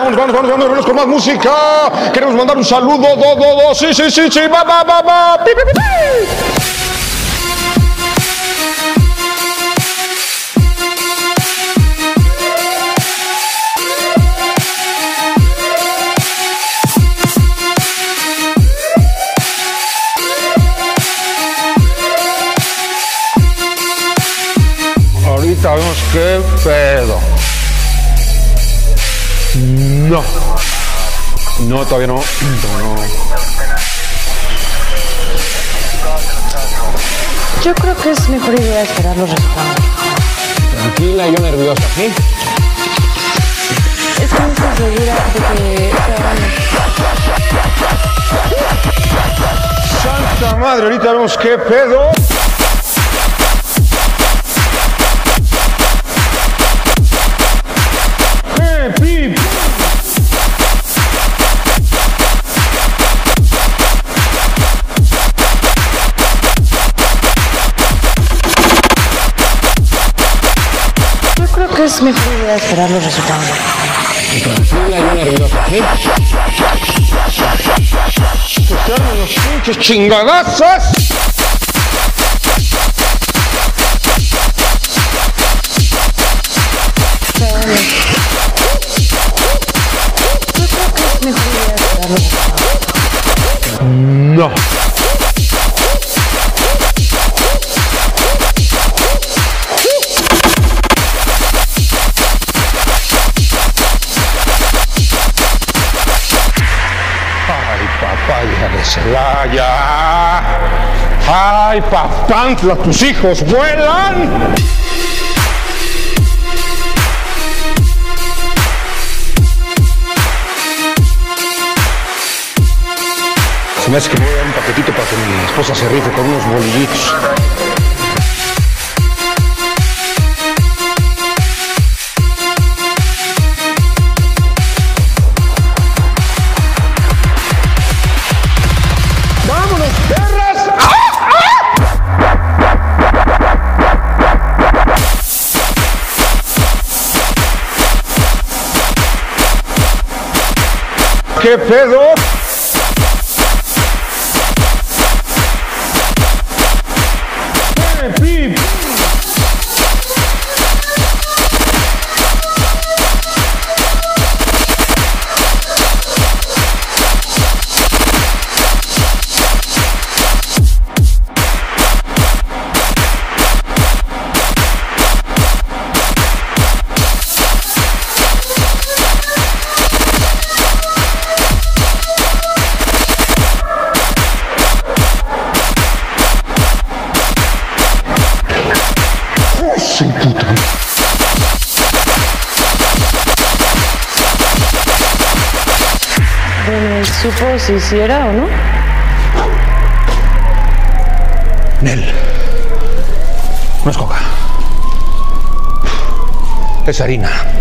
vámonos con más música. Queremos mandar un saludo, sí, va, pi, pi, pi, pi. Ahorita vemos qué pedo. No, todavía no. Yo creo que es mejor idea esperar los resultados. Tranquila, yo nerviosa, ¿sí? Es que no estoy segura de que Santa madre, ahorita vemos qué pedo. es mejor idea esperar los resultados. Tranquila, yo nerviosa, ¿sí? ¡Escucharme los pinches chingadazos! Yo creo que es mejor idea esperar los resultados. No. Papaya de Celaya. ¡Ay, Papantla, tus hijos vuelan! Se me hace que me voy a dar un paquetito para que mi esposa se rife con unos bolillitos. ¿Qué pedo? ¡Pip! Sin puta. Bueno, ¿supo si hiciera o no? Nel. No es coca. Es harina.